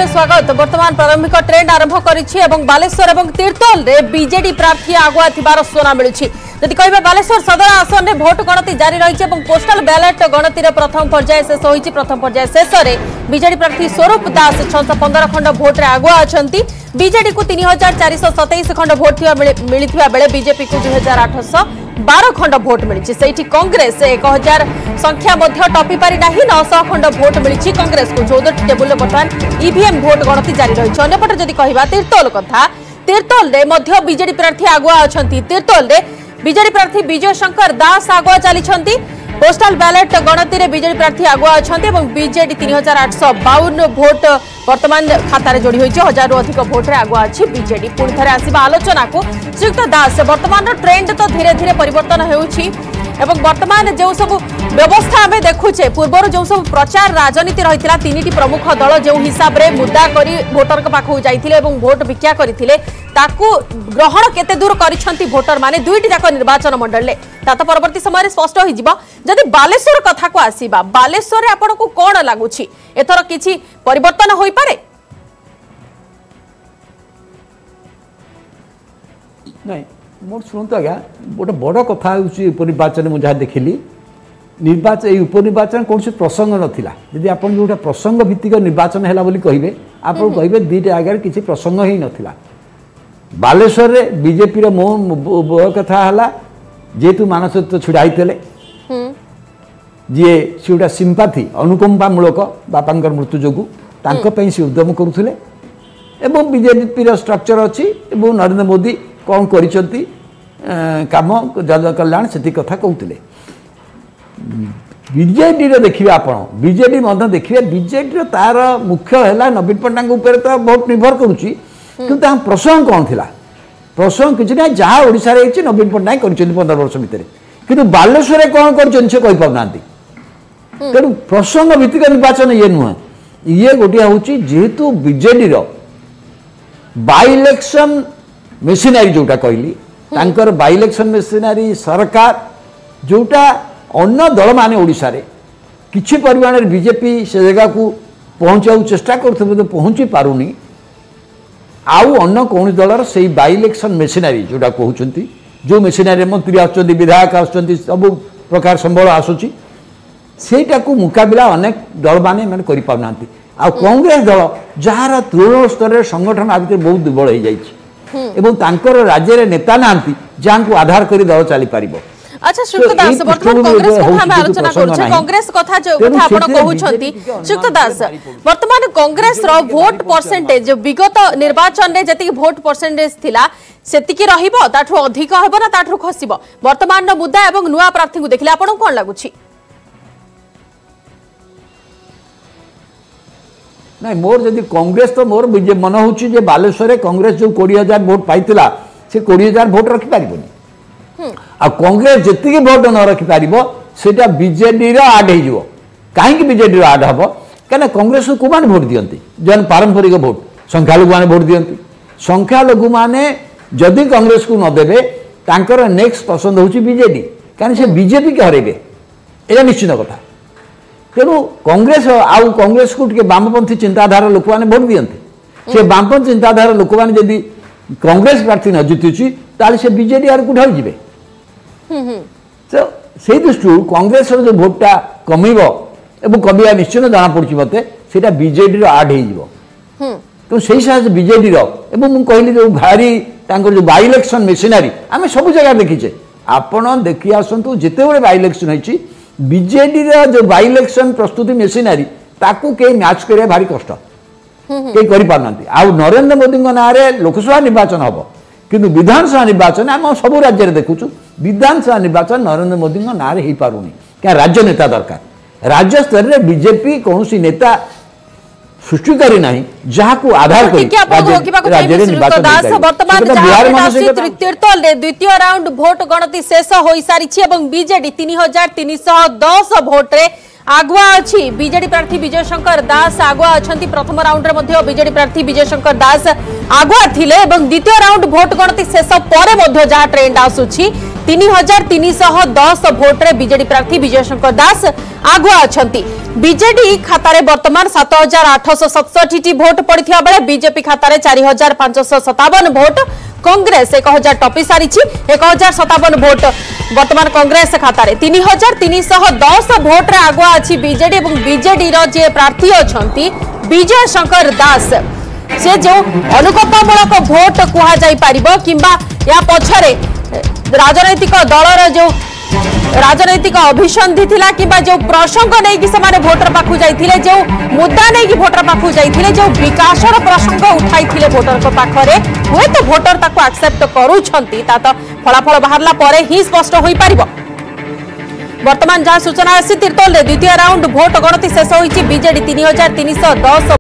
पुणी स्वागत। वर्तमान प्रारंभिक ट्रेंड आरंभ करिछि बालेश्वर और तीर्तोल रे बीजेडी प्रार्थी आगुआ थिबार सूचना मिलुछि। जदि कहबे बालेश्वर सदर आसन में भोट गणति जारी रही पोस्टाल बैलेट गणति प्रथम पर्याय शेष होइछि। प्रथम पर्याय शेष में बीजेडी प्रार्थी स्वरूप दास 615 खंड भोट रे आगुआ अछंती। बीजेडी को 3427 खंड भोट मिलिथिबा बेले बीजेपी को 2812 खंड भोट मिली। से कांग्रेस 1000 संख्या टपी पारि ना 900 खंड भोट मिली कांग्रेस को। 14 टेबुल बर्तमान ईवीएम भोट गणति जारी रही। अंपटे जदि कहबा तीर्तोल कथा, तीर्तोल रे मध्य बीजेडी प्रार्थी आगुआ अछंती। तीर्तोल रे बीजेडी प्रार्थी विजय शंकर दास आगुआ चली। पोस्टाल बैलेट गणति रे बीजेडी प्रार्थी आगुआ अछंती और बीजेडी 3852 भोट वर्तमान खाता जोड़ी होइछि। 1000 रु अधिक भोट रे आगुआ अछि बीजेडी। पुणी थे आसवा आलोचना को श्रीयुक्त दास, वर्तमान ट्रेंड तो धीरे धीरे परिवर्तन होउछि एवं वर्तमान जो सब व्यवस्था आम देखुचे पूर्वर जो सब प्रचार राजनीति रही 3टी प्रमुख दल जो हिसाब रे मुद्दा करी भोटर पाखु जाइथिले एवं भोट भिक्षा करथिले ताकू ग्रहण केते दूर करिसंती भोटर माने 2टी जाक निर्वाचन मंडल ले ता तो परवर्ती समय स्पष्ट हो जिवो। जदि बालेश्वर कथा को आसीबा, बालेश्वर रे आपन को कोन लागुछि एथर किछि परिवर्तन होई पारे? नहीं मोर शुणु आज्ञा, गोटे बड़ कथा उपनिर्वाचन मुझे देखिली निर्वाचन ये उपनिर्वाचन कौन प्रसंग नाला। जदि आप जो प्रसंग भित्तिक निर्वाचन है बोली कहे आप कहे दुईटा आगे किसी प्रसंग ही नाला। बालेश्वर रे बीजेपी मो कथा है जेहेतु मानसत्व छिड़ाई जी सी गोटा सिंपाथी अनुकंपा मूलक बापा मृत्यु जो सी उद्यम करुले एवं बीजेपी स्ट्रक्चर अच्छी नरेंद्र मोदी कौन करिसंती काम जन कल्याण से कथा कहते। बीजेडी देखिए आप बीजेडी देखिए बीजेडी तार मुख्य है नवीन पट्टनायक तो बहुत निर्भर करुच्ची कि प्रसंग कौन थी प्रसंग किसी ना जहाँ ओडिशा नवीन पट्टनायक कर 15 वर्ष भितर कि बालेश्वर कौन करना तेणु प्रसंग भित्तिक निर्वाचन ये नुह ये गोटे हूँ जेहेतु बीजेडी बाय इलेक्शन मेसिनारी जोटा कहली बाय इलेक्शन मेसिनारी सरकार जोटा अन्य दल माने ओडिशा रे किछि परिमाण बीजेपी से जगह को पहुँचा चेष्टा कर पहुँची पारुनी आउ अन्य कौन दलर से बाय इलेक्शन मेसिनारी जोटा कहते जो मेसिनारी मंत्री आसुच्च विधायक आसुच्च सब प्रकार संबल आसूची सेटा को मुकाबला अनेक दल माने करि पाउना। आ कांग्रेस दल जार तृणमूल स्तर संगठन आ भीतर बहुत दुर्बल हो जाइए राज्य रे नेता नांती जहां को आधार करी दल चली पारिबो। अच्छा श्रीयुक्त दास, वर्तमान कांग्रेस कथा हम आलोचना करूछे। कांग्रेस कथा जो कथा आपण कहउछंती श्रीयुक्त दास, वर्तमान कांग्रेस रो वोट परसेंटेज विगत निर्वाचन रे जति वोट परसेंटेज थिला सेतिकी रहिबो ताठो अधिक हेबो ना ताठो खसिबो? वर्तमान रो मुद्दा एवं नुवा प्रार्थी को देखले आपण कोन लागुछि? नहीं मोर जदि कांग्रेस तो मोर मन होची जे बालेश्वर कांग्रेस जो 20,000 वोट पाइतिला से 20,000 वोट रखि पारिबोनी। आ कांग्रेस जति भोट न रखी पार से बीजेडी आड हो कहीं बीजेडी आड हम क्या कांग्रेस को मैंने भोट दियंती जन पारंपरिक भोट संख्यालघु मैंने भोट दियंती। संख्यालघु मैंने जदि कांग्रेस को नदेवे तांकर नेक्स्ट पसंद होची बीजेडी कहीं से बीजेपी के हरेबे यह निश्चित कथा। तेणु कांग्रेस आउ कांग्रेस को बामपंथी चिंताधारा लोक मैंने भोट दियंती से बामपंथी चिंताधारा लोक मैंने जदि कांग्रेस प्रार्थी न जीतुची ताले से बीजेडी आड़ को ढल जिवे। तो से दृष्टि कांग्रेस जो भोटा कमिब एवं कमिया निश्चित जना पड़ी मत से बीजेडी आड हो तो से हिसाब से बीजेडी कहली जो भारी जो बाय इलेक्शन मेसिनारी आम सब जगह देखीचे आपण देखी आसतु जिते बड़े बाय इलेक्शन होती बीजेडी जो बाय इलेक्शन प्रस्तुति मेसिनारी ताकू कई मैच करिया भारी कष्ट कई करि पारना। आ नरेंद्र मोदी ना लोकसभा निर्वाचन हम किंतु विधानसभा निर्वाचन आम सब राज्य में देखुचु विधानसभा निर्वाचन नरेंद्र मोदी ना रे हो पारुनी क्या राज्य नेता दरकार। राज्य स्तर में बीजेपी कौन नेता सृष्टि करी ना जहाँ को आधार तीर्तोल द्वितीय राउंड भोट गणति शेष हो सारी बीजेडी 3310 भोट रे आगुआ अच्छी। बीजेडी प्रार्थी विजय शंकर दास आगुआ अच्छा। प्रथम राउंड रे बीजेडी प्रार्थी विजय शंकर दास आगुआ थिले द्वितीय राउंड भोट गणति शेष पर जहाँ ट्रेंड आसूची 3310 भोट्रे बीजेडी प्रार्थी विजय शंकर दास आगुआ अछंती। बीजेडी खातारे वर्तमान 7867 भोट पड़िथिया बेले बीजेपी खातारे 4557 भोट, कांग्रेस 1000 टपी सारी 1057 भोट वर्तमान कांग्रेस खातारे। 3310 भोट रे आगुआ अछि बीजेडी और बीजेडी रो जे प्रार्थी अछंती विजय शंकर दास, से जो अनुकंपामूलक भोट कुहा जाई पारिबो किंबा या पछरे राजनैतिक दलर जो राजनैतिक अभिसंधि थिला किंबा जो प्रसंग नै कि समाने वोटर पाखु जाइथिले, जो मुद्दा नै कि वोटर पाखु जाइथिले, जो विकासर प्रसंग उठाइथिले वोटर को पाखरे, हुए तो वोटर ताको एक्सेप्ट करूछंती ता तो फलाफल बाहरला परे ही स्पष्ट होई पारिबो। वर्तमान जहां सूचना आसी तीर्तोल रे द्वितीय राउंड भोट गणति शेष होईची। बीजेडी 3310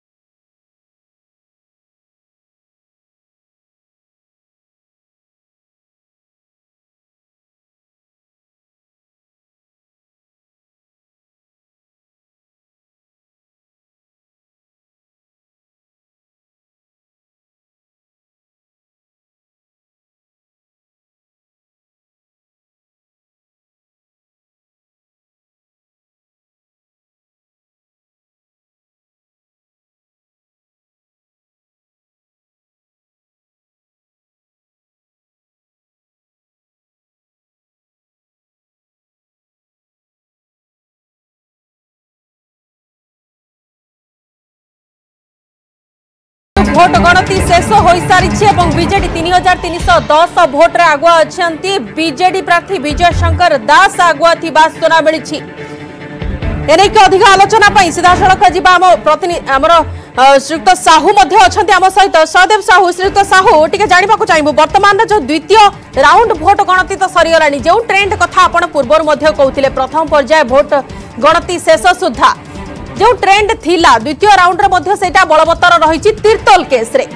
भोट गणति शेष हो सारी बीजेडी 3310 भोट रे आगुआ अछंती। बीजेडी प्रार्थी विजय शंकर दास आगुआ थिबा सूचना मिली। एने के अधिक आलोचना पई सीधा सड़क जिबा हम प्रतिनिधि हमर श्रीयुक्त साहू मध्य अछंती हम सहित सहदेव साहू। श्रीयुक्त साहू टिके जानिबा को चाहिबो वर्तमान जो द्वितीय राउंड भोट गणति तो सरीगलानी, जो ट्रेंड कथा आपण पूर्वर मध्य कहउथिले प्रथम पर्याय भोट गणति शेष सुधा जो ट्रेंड थिला द्वितीय राउंड रे मध्य सेटा बलवत्तर रहिछि तीर्तोल केस रे।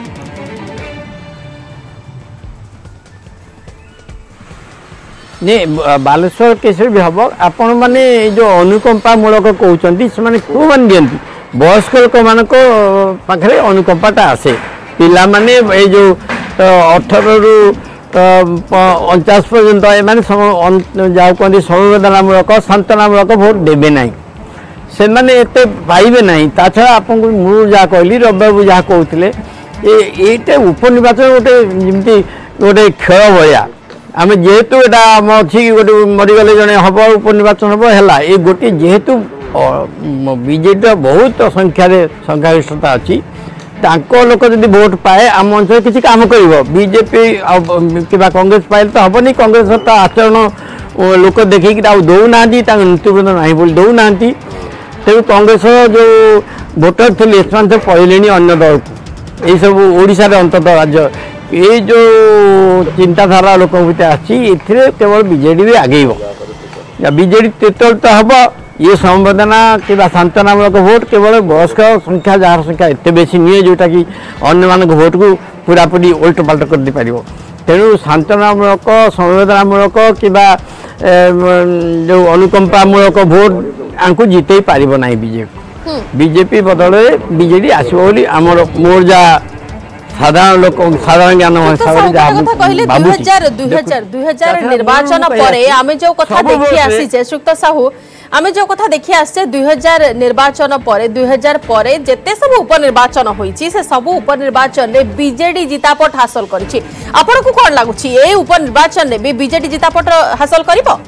ने बालेश्वर केस भी हम आपण माने जो अनुकंपा मूलक कहउचंती से माने को मान दियंती वयस्क लोक मान को पाखरे अनुकंपाटा आसे। पिला माने ए जो 18 रु 49 पर्यंत ए माने जाउ कोंदी संवेदनामूलक सांत्वनामूलक भोट देबे नाही, से माने एते पाइबे नहीं। ता छड़ा आपन को मु जा कहली रबाबू जा कहउतले एटे उपनिर्वाचन गोटे जेमती गोटे खेल भया आमे जेहेतु एटा हम अछि गोटे मरि गले जने हबो उपनिर्वाचन हबो हैला ए गोटे जेहेतु बीजेडी बहुत संख्यागरिष्ठता अछि ताको लोक जदि वोट पाए आम अंचल किसी काम करिवो। बीजेपी किबा कांग्रेस पाइल तो हबनी, कांग्रेस तो आचरण लोक देखिक दौ नांती ता नीतिवृंद नाही बोल दौ नांती। तेणु कांग्रेस जो भोटर थे से पड़े अन्य दल को यही सब ओडिशा अंततः राज्य ये जो चिंताधारा लोक भीतर केवल बीजेडी भी आगेब। बीजेडी तीर्तोल तो हम ये संवेदना कि सांत्वनामूलक भोट केवल वयस्क संख्या जार संख्या एत बेसी नुहे जोटा कि अन्य मान भोट को पूरापूरी उल्ट पाल्ट कर दे पार। तेणु सांत्वनामूलक संवेदनामूलक कि जो अनुकंपामूलक भोट आंकु जिते पार ना बीजेपी बदल बीजेडी आसो बोली आमर मोर जा साधारण लोक साधारण ज्ञान निर्वाचन पर आमे जो कथा देखि आसी सुक्त साहू आमे जो कथा देखि आसे 2000 निर्वाचन पर 2000 पर जेते सब उपनिर्वाचन होईची से सब उपनिर्वाचन रे बीजेडी जितापट हासिल करिछि। आपण को कोन लागुछि ए उपनिर्वाचन रे भी बीजेडी जितापट हासिल करिवो?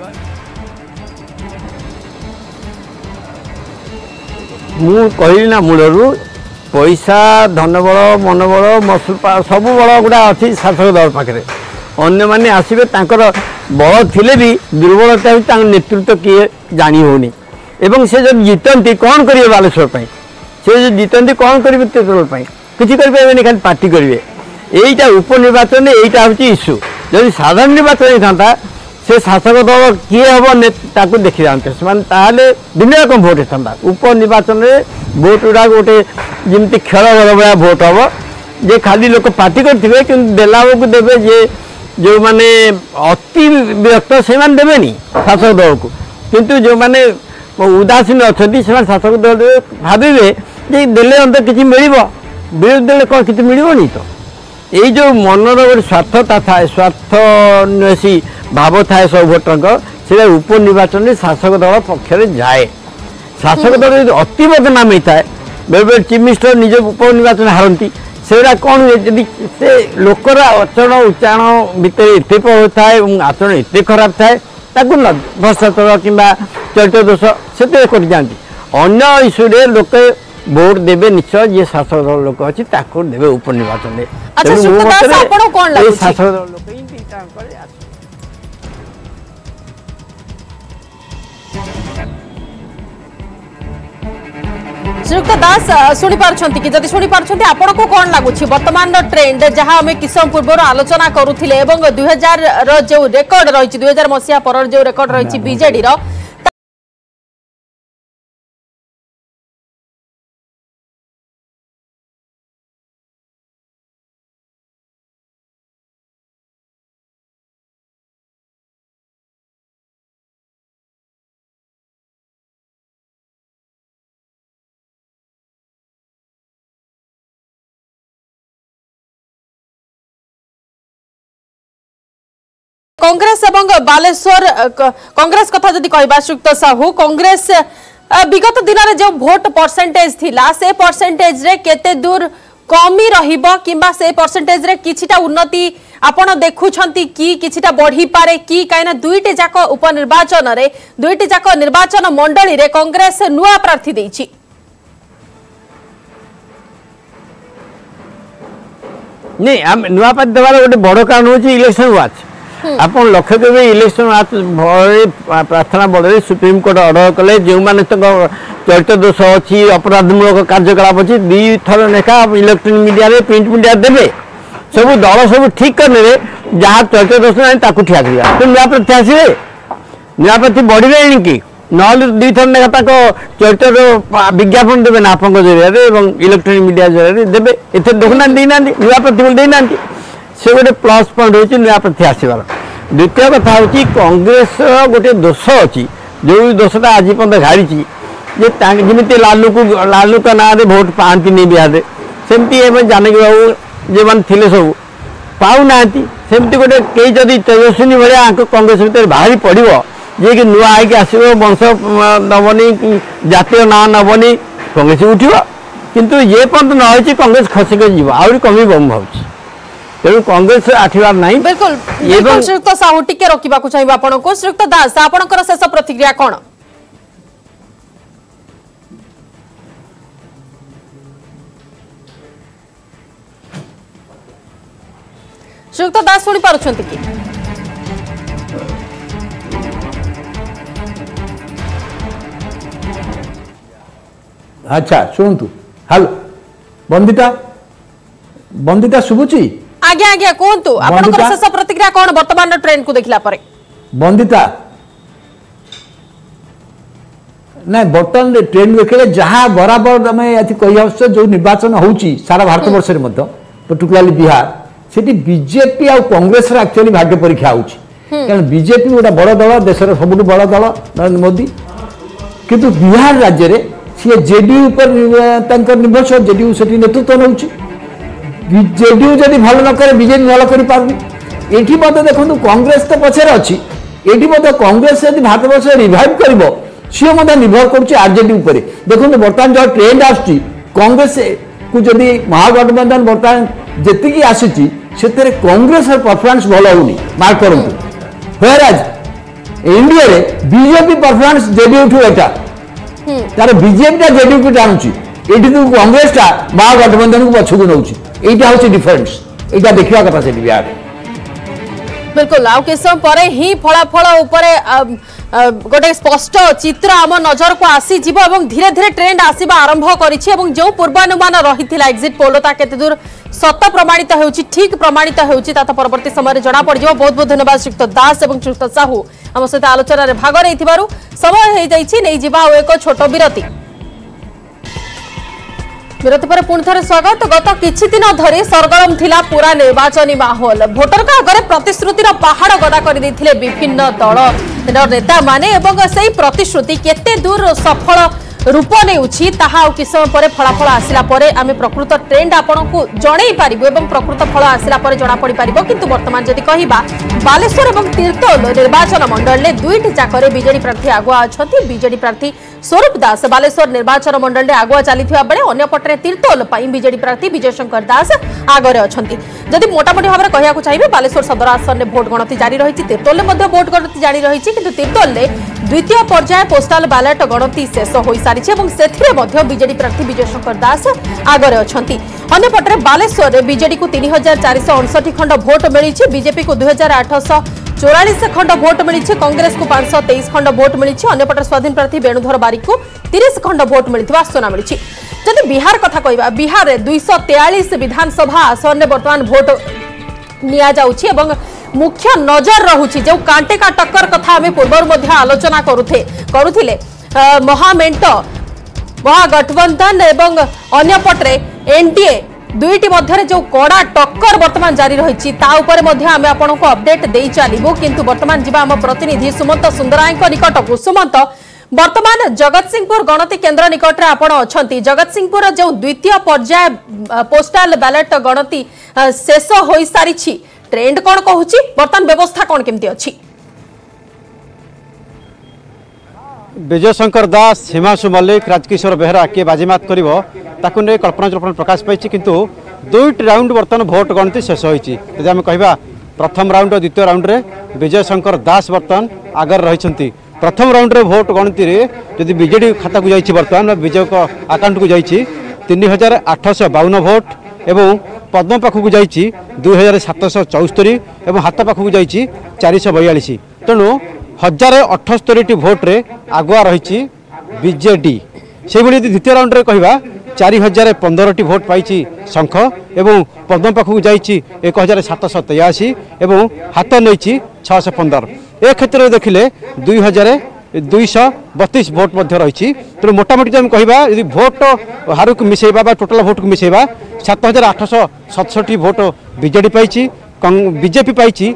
मु कहली ना मूलरू पैसा धनबल मनबल मसूल सब बल गुड़ा अच्छी शासक दल पाखे अन्य मैंने आसवे बल थिले भी दुर्बलता नेतृत्व किए जानी होनी एवं से जब जीतती कौन करेंगे बालेश्वर से जो जीतती कौन करेंगे तीर्तोल किसी करें खाली पार्टी करेंगे। यहीटा उपनिर्वाचन यहीटा हूँ इश्यू। जब साधारण निर्वाचन होता से शासक दल किए हम ताकू देखी जाते से दुनिया कम भोट होता। उपनिर्वाचन में भोट गुड़ा गोटे जमी खेल बल भाया भोट हम जे खाली लोक पार्टी करेंगे कि देला को देवे जे जो माने अति विरक्त से देवेनि शासक दल को, किंतु जो माने उदासीन अच्छा से शासक दल भावे जे देले अंत किसी मिल विरोधी दल कौन किसी मिलनी तो ये जो मनर गोटे स्वार्थता थाए स्वार्थन्वेषी भाव थाए सब भोटर से उपनिर्वाचन में शासक दल पक्ष जाए शासक दल जो अति बदनाम होता है बेले बेले चीफ मिनिस्टर निज उपनिर्वाचन हारती से कौन हुए जब से लोकर आचरण उच्चारण भितर एत होता है आचरण एत खराब थाए भ्रष्टाचार कि चरित्र दोष से कर जाती अन्य इश्यू लोक भोट देवे निश्चय ये शासक दल लोक अच्छी देवे उपनिर्वाचन शासक दल लोक श्रीयुक्त दास शुणी पार्छंती कि जदि शुणी पार्छंती आपन को कोन लागुछि वर्तमान ट्रेंड जहां हमें किसम पूर्व आलोचना करूथिले एवं 2000 रो जो रेकॉर्ड रहिछि 2000 मसिया पर जो रेकॉर्ड रहिछि बीजेडी रो कांग्रेस एवं बालेश्वर कांग्रेस कथा जदि कहबा श्रीयुक्त साहू कांग्रेस विगत दिन में जो भोट परसेंटेज थिला से परसेंटेज रे केते दूर कमी रहिबो किबा से परसेंटेज रे किछिटा उन्नति आपण देखुछंती कि किछिटा बढ़ी पारे कि काइना दुईटे जाक उपनिर्वाचन रे दुईटे जाक निर्वाचन मंडली रे कांग्रेस नुआ प्रार्थी देछि नहीं हम नुआ प्रार्थी देवार गोटे बड़ कारण होछि इलेक्शन वाच आप लक्ष्य करेंगे इलेक्शन प्रार्थना बल सुप्रीम कोर्ट अर्डर कले जो मैंने चरित्र दोष अच्छी अपराधमूलक कार्यकलाप अच्छी दी थर लेखा इलेक्ट्रोनिक मीडिया रे प्रिंट मीडिया देवे सब दल सब ठीक करने जहाँ चरित्र दोष ना ठिया कर तो नुआ प्रार्थी आसवे नुआ प्रार्थी बढ़े कि ना दी थर लेखा चरित्र विज्ञापन देवे ना आप जरिए इलेक्ट्रोनिक मीडिया जरिए देवे एथे देखुना देना नुआ प्रार्थी देना से गोटे प्लस पॉइंट होची नुआ प्रार्थी आसबार द्वितीय कथा होची कांग्रेस गोटे दोष अच्छी जो दोषटा आज पर्यटन घाड़ी जमी लालू का ना भोट पाती नहीं बिहार सेमती जानकी बाबू जो मैंने थे सब पाऊना सेमती गोटे कई जदि तेजस्विनी भाया कांग्रेस भर बाहरी पड़ो जे कि नुआ आई आसो वंश नबनी कि जातीय ना नबनी कांग्रेस उठो किंतु ये पर्यटन न हो कांग्रेस खसिक जीव आहरी कम भावुँ तेणु कांग्रेस आठिबार नहीं बिल्कुल बिल्कुल श्रीयुक्त साहू टिके रखा चाहिए आपन को श्रीयुक्त दास आपनकर शेष प्रतिक्रिया कौन श्रीयुक्त दास शुणी पारुछंती कि अच्छा शुणु हेलो बंदिता बंदिता शुभुची आज्ञा आज्ञा कहतु आपनकर शेष प्रतिक्रिया कौन वर्तमान ट्रेंड को देखला परे बंदिता ना बर्तमान ट्रेंड देखले जहाँ बराबर आम ये कही जो निर्वाचन होची सारा भारत वर्ष पर्टिकुलाली बिहार सेठी बीजेपी आ कांग्रेस एक्चुअली भाग्य परीक्षा होची कारण बीजेपी गोटे बड़ दल देशर सबुठ बड़ दल नरेंद्र मोदी किंतु बिहार राज्य रे सी जेडीयू पर निर्भरशील जेडीयू से नेतृत्व नौची जेडीयू जदि भल न करे बीजेपी भल कर पारुनी एठी मत देखो कांग्रेस तो पछरे अच्छी एठी मत कांग्रेस यदि भारत वर्ष रिवाइव कर सी निर्भर करुच्ची आरजेडी उपर देखो बर्तमान जो ट्रेंड आसुच्ची कांग्रेस को जदि महागठबंधन बर्तमान जी आसी कांग्रेस परफॉर्मेंस भल होनी मार्क करूँ व्हेयरएज इंडिया रे बीजेपी परफॉर्मेंस जेडीयू ठू एटा तार बीजेपी जेडीयू को टाणुची एठी तो कांग्रेस टा महागठबंधन को पछकु नौची एटा होची डिफरेंस एटा देखिया कथा से बिहार बिल्कुल आउ के समय परे ही फलाफल उपरे गोटे स्पष्ट चित्र आम नजर को आसी जीव एवं धीरे धीरे ट्रेंड आसीबा आरंभ करिछि एवं जो पूर्वानुमान रहिथिला एग्जिट पोल ता केते दूर सत प्रमाणित होउछि ठीक प्रमाणित होउछि ता परवर्ती समय जना पड़ जिवो बहुत बहुत धन्यवाद श्रीयुक्त दास एवं श्रीयुक्त साहू आम सहित आलोचना रे भाग रहिथिबारु समय हे जाइछि नै जिबा ओ एक छोट विरति विरति पर पुणी थे स्वागत गत किछि दिन धरी सरगरम थिला पूरा निर्वाचनी माहौल भोटर का आगे प्रतिश्रुतिर पहाड़ गदा कर विभिन्न दल नेता माने एवं सेही प्रतिश्रुति केते दूर सफल रूप नेउछि ताहा आ किछ समय परे फलाफल आसिला परे आमे प्रकृत ट्रेंड आपनकु जणै पारिबो एवं प्रकृत फल आसिला परे जणा पड़ी पारिबो किंतु वर्तमान जदि कहिबा बालेश्वर एवं तीर्तोल निर्वाचन मंडल ले दुईटी जाकरे बीजेडी प्रार्थी आगुआ अछंती बीजेडी प्रार्थी स्वरूप दास बालेश्वर निर्वाचन मंडल आगुआ चलीथिबा बेले अन्य पटरे तीर्तोल पई बीजेडी प्रार्थी विजय शंकर दास आगरे अछंती जदि मोटामोटी भाबरे कहिया को चाहिबे बालेश्वर सदर आसन में भोट गणति जारी रहिछि तीर्तोल ले मध्ये भोट गणति जारी रहिछि किंतु तीर्तोल ले द्वितीय पर्याय पोस्टाल बैलेट गणति शेष होई सारिछि एवं सेथिरे मध्ये बीजेडी प्रार्थी विजय शंकर दास आगरे अछंती अन्य पटरे बालेश्वर रे बीजेडी को 3459 खंड भोट मिलिछि बीजेपी को 2844 खंड भोट मिली कांग्रेस को 523 खंड भोट मिली अंपटे स्वाधीन प्रार्थी वेणुधर बारिक को 30 खंड भोट मिलता सूचना मिली जदि बिहार कथा कहवा बिहार में 243 विधानसभा आसन में बर्तमान भोट नि मुख्य नजर रहुछि जो कांटे का टक्कर कथा आम पूर्व आलोचना करुथिले महामेंट महागठबंधन एवं अन्य पटरे एनडीए दुईटी मध्य जो कड़ा टक्कर वर्तमान जारी रही आम आपको अपडेट दे चलू किंतु वर्तमान जीवा आम प्रतिनिधि सुमंत सुंदराय निकट को सुमंत वर्तमान जगतसिंहपुर गणति केन्द्र निकट में आपण अच्छा जगतसिंहपुर जो द्वितीय पर्याय पोस्टाल बैलेट गणति शेष हो सारी ट्रेंड कौन कहूँ वर्तमान व्यवस्था कौन केमती अच्छी विजय शंकर दास हिमांशु मल्लिक राजकिशोर बेहरा किए बाजीमात कर कल्पना जल्पना प्रकाश पाई किंतु दुईट राउंड बर्तमान भोट गणति शेष होती आम कह प्रथम राउंड और द्वितीय राउंड रे विजय शंकर दास बर्तमान आगर रही प्रथम राउंड रे भोट गणति जदि बीजेडी खाता को जाइए बर्तमान विजय आकाउंट को जाइए 3852 भोट एवं पद्म पाखक जाइए 2774 एवं हाथ पाखक जाइए 442 तेणु 1078 भोट रे आगुआ रही बीजेडी से द्वितीय राउंड रे कहवा 4015 भोट पाई शंख एवं पद्म पाखक जाइए 1783 एवं हाथ नहीं 615 ए क्षेत्र में देखिले 2232 भोट रही तेणु मोटामोटी जब कहवा यदि भोट हार को मिसेबा टोटाल भोट को मिसेबा 7867 भोट बीजेडी पाई बीजेपी पाई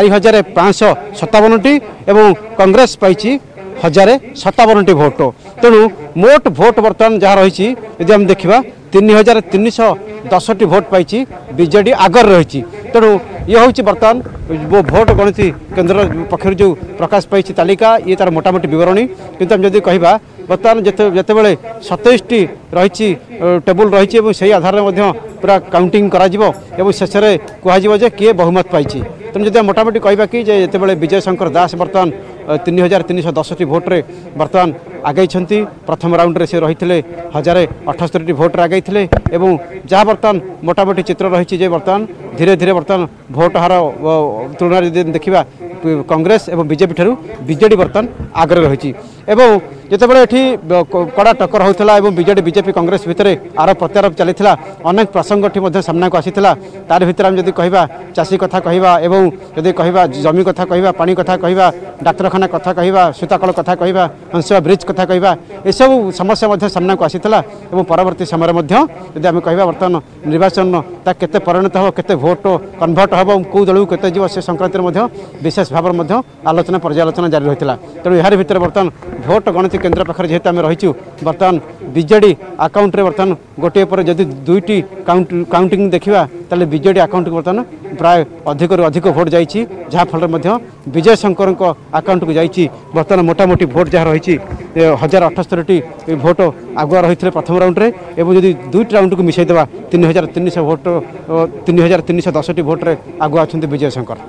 4557 एवं कांग्रेस पाई 1057 भोट तेणु मोट भोट बर्तमान जहाँ रही यदि हम देखा 3310 भोट पाई बीजेडी आगर रही तेणु ये हूँ बर्तमान वो भोट गणति केन्द्र पक्षर जो प्रकाश पाई तालिका ये तार मोटामोटी बरणी किंतु हम जब कहवा बर्तमान जिते बड़े 27टी रही टेबुल रही से आधार में पूरा काउंटिंग कर शेष में कहुए किए बहुमत पाई तेणु जब मोटामोटी कहवा कि जिते विजय शंकर दास बर्तमान 3310 भोट रे बर्तमान आगे प्रथम राउंड रे से रही 1078 भोट रे आगे एवं जहाँ बर्तमान मोटामोटी चित्र रही बर्तमान धीरे धीरे बर्तमान भोट हार तुलना देखा कांग्रेस एवं बीजेपी ठारू बीजेडी बर्तमान आगे रही एवं जितेबाला ये कड़ा टक्कर होता है बीजेडी बीजेपी कांग्रेस भितर आरोप प्रत्यारोप चली अनेक प्रसंग सामना को आसाला तार भर आम जब कह चाषी कथा कहवा एवं जब कह जमी कथा कहवा पानी कथा कहवा डाक्तरखाना कथा कहवा सूताकल कथा कहवा हंसवा ब्रिज कथा कहवा यू समस्या सामना को आसाला परवर्ती समय जब आम कह बर्तमान निर्वाचन केते परिणत हम केते भोट कन्भर्ट हम कौ दल को केते से संक्रांति विशेष भाव में आलोचना पर्यालोचना जारी रही तेणु यार भर बर्तमान भोट गणति केन्द्र पाखे जेहेतु आम रही बर्तमान बीजेडी आकाउंट रे बर्तमान गोटे पर जदि दुईटी काउंटिंग देखा ताले बीजेडी आकाउंट बर्तमान प्राय अधिक अधिक भोट जाइए जहाँफल विजय शंकर आकाउंट को जाइए बर्तमान मोटामोटी भोट जहाँ रही 1078 भोट आगुआ रही प्रथम राउंड रे एवं जदि दुईट राउंड को मिसईदेवा 3300 भोट 3310 भोट रे आगुआ अच्छा विजय शंकर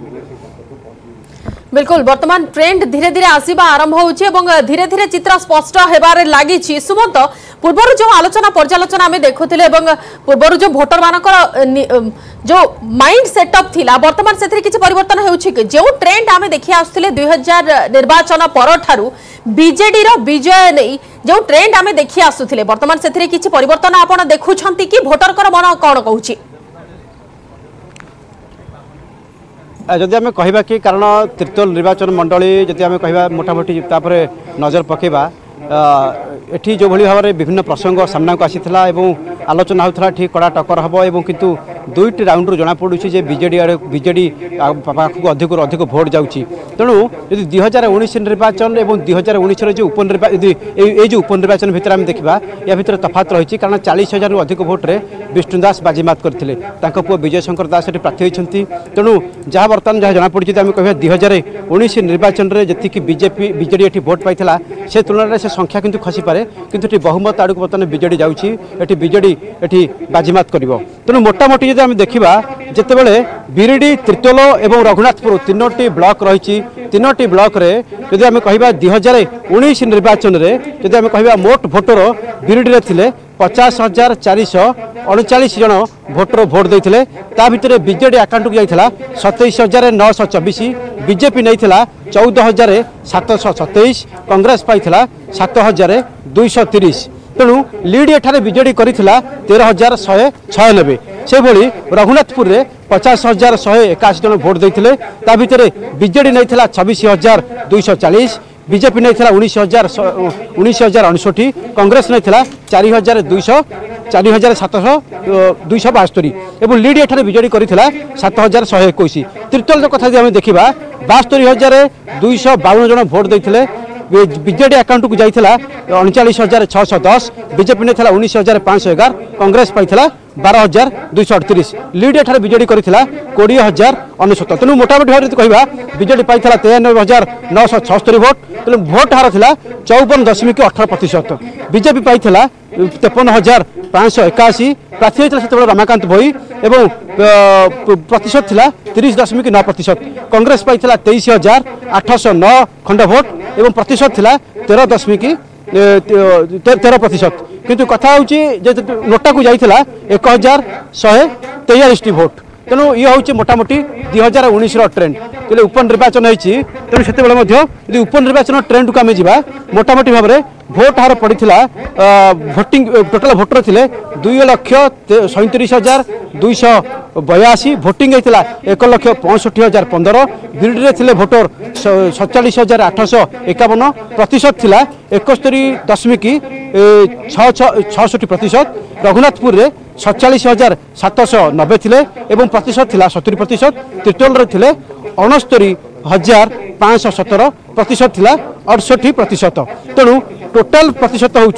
बिल्कुल वर्तमान ट्रेंड धीरे धीरे आसवा आरंभ होउछि एवं धीरे धीरे चित्र स्पष्ट हेबारे लागिछि सुमंत पूर्वर जो आलोचना पर्यालोचना आम देखुथिले एवं पूर्वर जो भोटर मानकर जो माइंड सेटअप थिला वर्तमान से किछि परिवर्तन हेउछि कि जो ट्रेंड आम देखि आसुथिले 2000 निर्वाचन पर ठारू बीजेडी रो विजय नै जो ट्रेंड आम देखि आसुथिले वर्तमान से किछि परिवर्तन आपण देखुछंती कि भोटर कर मन कोन कहूछि जदि आम कहवा कि कारण तीर्तोल निर्वाचन मंडली जदि आम कहवा मोटामोटी नजर पकेबा एठी जो भली भाव में विभिन्न प्रसंग सामना को आसीथिला एवं आलोचना होता ठीक कड़ा टक्कर हम एवं किंतु दुईट राउंड जना पड़ू जे बीजेडी पाखक अधिक भोट जाऊँगी तेणु यदि 2019 निर्वाचन और 2019 जो उपनिर्वाचन भितर आम देखा या भितर तफात रही कारण 40,000 रु अधिक भोट्रे विष्णु दास बाजीमात करते पुओ विजय शंकर दास ये प्रार्थी होती तेणु जहाँ बर्तमान जहाँ जमापड़ी आम कह 2019 निर्वाचन में जी बीजेडी ये भोट पाई से तुलन से संख्या किंतु खसी पारे किंतु बहुमत आड़ को बर्तमान बीजेडी जाऊँगी बीजेडी ये बाजीमात कर तेणु मोटामोटी जब आम देखा जितेबाला बिरिडी त्रितोल और रघुनाथपुर तीनोटी ब्लॉक रही तीनोटी ब्लॉक रे जदि आम कह 2019 निर्वाचन में जदि आम कह मोट भोटर बिरिडी थे 50,439 जन भोटर भोट देते ता भितर बीजेडी आकाउंट को जाइए 27,924 बीजेपी नहीं 14,727 कांग्रेस पाई 7,230 तेणु लीड एठारे बीजेडी करिथिला 13,196 से भली रघुनाथपुर रे 50,181 जन भोट देते ता भितर बीजेडी नहीं 26,240 बीजेपी नहीं 19,069 कांग्रेस नहीं 4,772 एवं लीड एठारे बीजेडी करिथिला 7,121 त्रितोल कथा आम देखा 72,252 जन भोट देते बीजेडी अकाउंट को जाइए 39,610 बीजेपी ने 19,511 कांग्रेस पाई 12,238 लीड एठार बीजेडी करथिला 20,069 तेणु मोटामोटी भाव कहवा बीजेडी पाई 93,976 भोट तेणु भोट हार था 54.18% बीजेपी पाई 53,581 प्रार्थी होता से रमाकांत भोई एवं प्रतिशत था 30.9% कांग्रेस पाई 23,809 खंड भोट एवं प्रतिशत था 13% किंतु कथा हूँ नोटा को जाइए 1,143 भोट तेणु ये हूँ मोटामोटी 2019 ट्रेंड जो उपनिर्वाचन होती तेणु से उपनिर्वाचन ट्रेंड को आम जा मोटामोटी भाव में भोट हार पड़ा भोटिंग टोटाल भोटर थे 2,37,282 भोटिंग होता 1,65,015 बिरडी थे भोटर 47,851 प्रतिशत था 71.66% रघुनाथपुर में 47,790 थे एवं प्रतिशत था 70% त्रितोल थे 69,517 प्रतिशत था 68% तेणु टोटाल प्रतिशत हूँ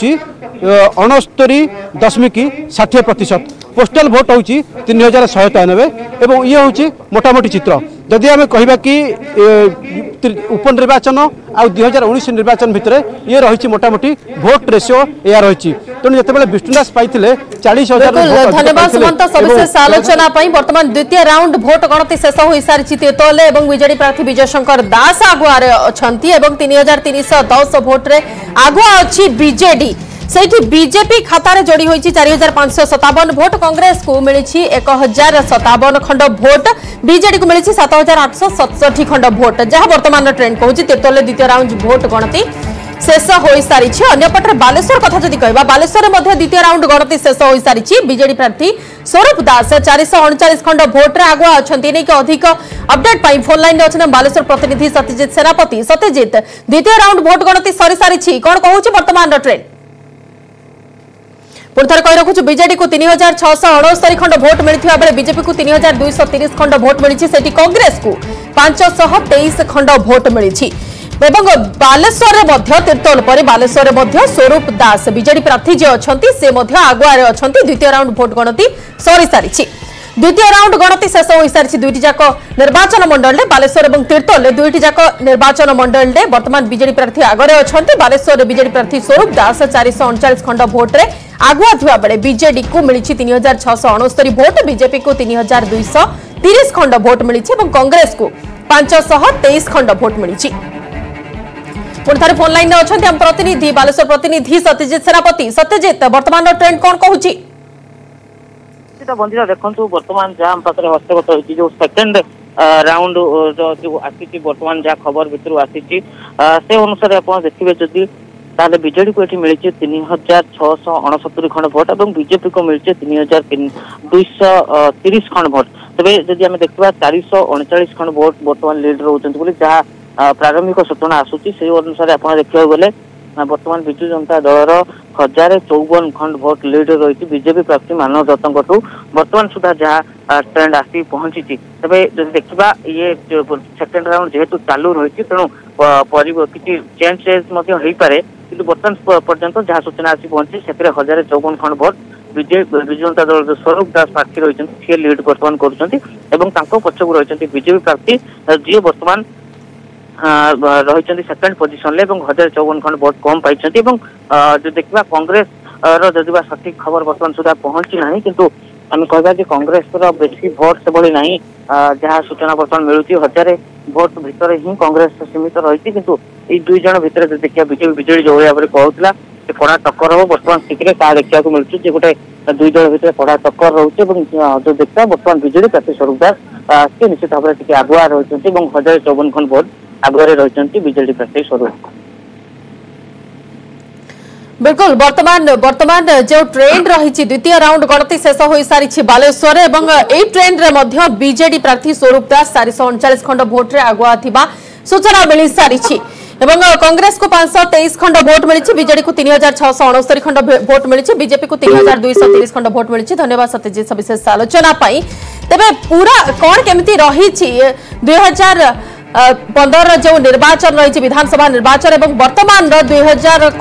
69.60% पोस्टाल भोट हूँ 3,193 एवं ये हूँ मोटामोटी चित्र जदि आम कहवा कि उपनिर्वाचन आ 2019 निर्वाचन भितर ये रही मोटामोटी भोट रेशियो या रही तेणु जिते विष्णुदास पाई 40,000 धन्यवाद सुमंत सविशेष आलोचना बर्तमान द्वितीय राउंड भोट गणति शेष हो सारी तीर्तोल और बीजेडी प्रार्थी विजय शंकर दास आगुआ अच्छा 3,310 भोट्रे आगुआ अच्छी बीजेडी से बीजेपी खातार जोड़ी होती 4,557 भोट कांग्रेस को मिली 1,057 खंड भोट बीजेडी को मिली 7,867 खंड भोट जहां वर्तमान ट्रेंड कहूँ तीर्तोल द्वितीय राउंड भोट गणति शेष हो सारी अंपटे बालेश्वर कथा जदि कहवा बालेश्वर द्वितीय राउंड गणति शेष हो सारी बीजेडी प्रार्थी स्वरूप दास 439 खंड भोट्रे आगुआ अच्छा अधिक अपडेट फोन लाइन अच्छे बालेश्वर प्रतिनिधि सत्यजित सेनापति सत्यजित द्वितीय राउंड भोट गणति सरी सारी कौन कहूँ वर्तमान ट्रेंड पुनः कही रखुच्छू बीजेडी को 3,669 खंड भोट मिलता बेले बीजेपी को 3,230 खंड भोट मिली कांग्रेस को 523 खंड भोट मिली बालेश्वर तीर्तोल पर बालेश्वर स्वरूप दास बीजेडी प्रार्थी जे अच्छा से आगुआ अच्छा द्वितीय राउंड भोट गणति सरी सारी द्वितीय राउंड गणति शेष हो सारी दुईटी जाक निर्वाचन मंडल बालेश्वर और तीर्तोल दुईटी जाक निर्वाचन मंडल वर्तमान बीजेडी प्रार्थी आगे अच्छा बालेश्वर बीजेडी प्रार्थी स्वरूप दास 439 खंड भोट्रे आगुआ था बेले बीजेडी को मिली 3,669 भोट बीजेपी को 3,230 खंड भोट मिली कांग्रेस को 523 खंड भोट मिली पुनः फोन लाइन में अच्छा प्रतिनिधि बालेश्वर प्रतिनिधि सत्यजित सेनापति सत्यजित वर्तमान ट्रेंड कौन कहूँ बंधुरा देखो बर्तमान जहाँ आम पाखे हस्तगत होती जो सेकेंड राउंड जो आसी बर्तमान जहाँ खबर भितर आसी से अनुसार आप देखिए जदि ताले बीजेडी को ये मिली 3,669 खंड भोट और बीजेपी को मिली 3,230 खंड भोट तेज जदि आम देखा 439 खंड भोट बर्तमान लीड रोचे जहाँ प्रारंभिक सूचना आसूची से अनुसार आप देखा गले बर्तमान विजु जनता दलर 1054 खंड भोट लीड रही बीजेपी प्रार्थी मानव दत्तों बर्तमान सुधा जहाँ ट्रेंड आसी पहुंची तेरे जो देखा ये सेकेंड राउंड जेहेतु चालू रही तेणु किसी चेंज हो पारे कि बर्तमान पर्यंत जहाँ सूचना आसी पहुंची से 1054 खंड भोट विजु जनता दल स्वरूप दास प्रार्थी रही सी लीड बर्तमान कर पछक रही बीजेपी प्रार्थी जी बर्तमान रही सेकेंड पोजिशन ले 1054 खंड भोट कम पाई जो देखा कांग्रेस रदि सठिक खबर बर्तमान सुधा पहुंची ना किंतु आम कहवा कि कांग्रेस बेसी भोट से भली नहीं जहाँ सूचना बर्तमान मिलूँ 1000 भोट भितर ही कांग्रेस सीमित रही किंतु ये दुई जन भितर देखिए बीजेपी विजेडी जो भाव में कहूला कड़ा टक्कर हम बर्तमान स्थित देखा मिलूँ गोटे दुई दल भितर कड़ा टक्कर रोचे जो देखा बर्तमान विजेडी प्रार्थी स्वरूप दास से निश्चित भाव में आगुआ रही 1054 खंड भोट आगे रही बीजेडी प्रार्थी स्वरूप। बिल्कुल वर्तमान जो ट्रेंड रही द्वितीय राउंड गणति शेष हो सारी बालेश्वर एवं ए ट्रेंड रे मध्य बीजेडी प्रार्थी स्वरूप दास 439 खंड भोट रे आगुआ थिबा सूचना मिली सारी एवं कांग्रेस को 523 खंड भोट मिली बीजेडी को 3669 खंड भोट मिली बीजेपी को 3230 खंड भोट मिली। धन्यवाद सत्यजित सविशेष आलोचना तेरे पूरा कौन केमिति रही 2015 जो निर्वाचन रही विधानसभा निर्वाचन एवं वर्तमान 2000